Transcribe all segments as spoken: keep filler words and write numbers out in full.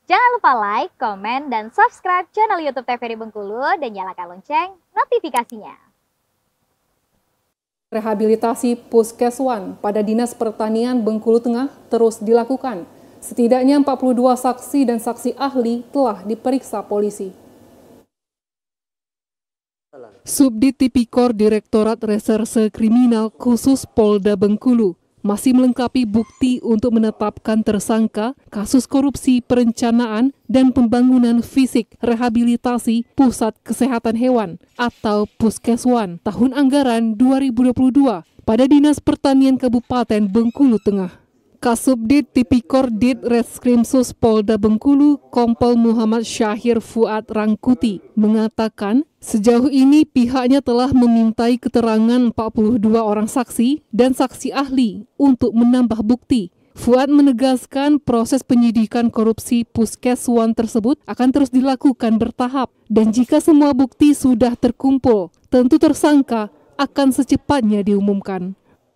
Jangan lupa like, komen, dan subscribe channel YouTube T V R I Bengkulu dan nyalakan lonceng notifikasinya. Rehabilitasi Puskeswan pada Dinas Pertanian Bengkulu Tengah terus dilakukan. Setidaknya empat puluh dua saksi dan saksi ahli telah diperiksa polisi. Subdit Tipikor Direktorat Reserse Kriminal Khusus Polda Bengkulu masih melengkapi bukti untuk menetapkan tersangka kasus korupsi perencanaan dan pembangunan fisik rehabilitasi Pusat Kesehatan Hewan atau Puskeswan tahun anggaran dua ribu dua puluh dua pada Dinas Pertanian Kabupaten Bengkulu Tengah. Kasubdit Tipikor Dit Reskrimsus Polda Bengkulu Kompol Muhammad Syahir Fuad Rangkuti mengatakan sejauh ini pihaknya telah memintai keterangan empat puluh dua orang saksi dan saksi ahli untuk menambah bukti. Fuad menegaskan proses penyidikan korupsi Puskeswan tersebut akan terus dilakukan bertahap dan jika semua bukti sudah terkumpul, tentu tersangka akan secepatnya diumumkan.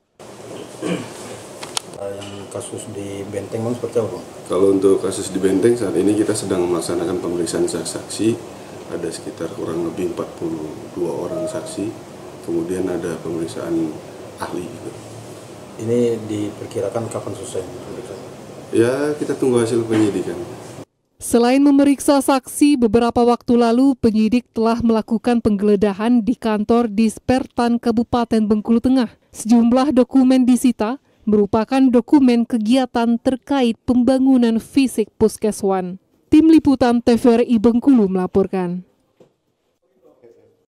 Kasus di Benteng Bang seperti apa? Kalau untuk kasus di Benteng saat ini kita sedang melaksanakan pemeriksaan saksi, ada sekitar kurang lebih empat puluh dua orang saksi, kemudian ada pemeriksaan ahli juga. Ini diperkirakan kapan selesai? Ya, kita tunggu hasil penyidikan. Selain memeriksa saksi, beberapa waktu lalu penyidik telah melakukan penggeledahan di kantor Dispertan Kabupaten Bengkulu Tengah. Sejumlah dokumen disita merupakan dokumen kegiatan terkait pembangunan fisik Puskeswan. Tim Liputan T V R I Bengkulu melaporkan.